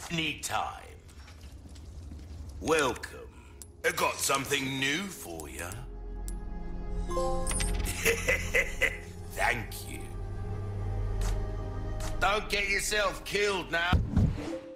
Anytime. Welcome. I got something new for you. Thank you. Don't get yourself killed now.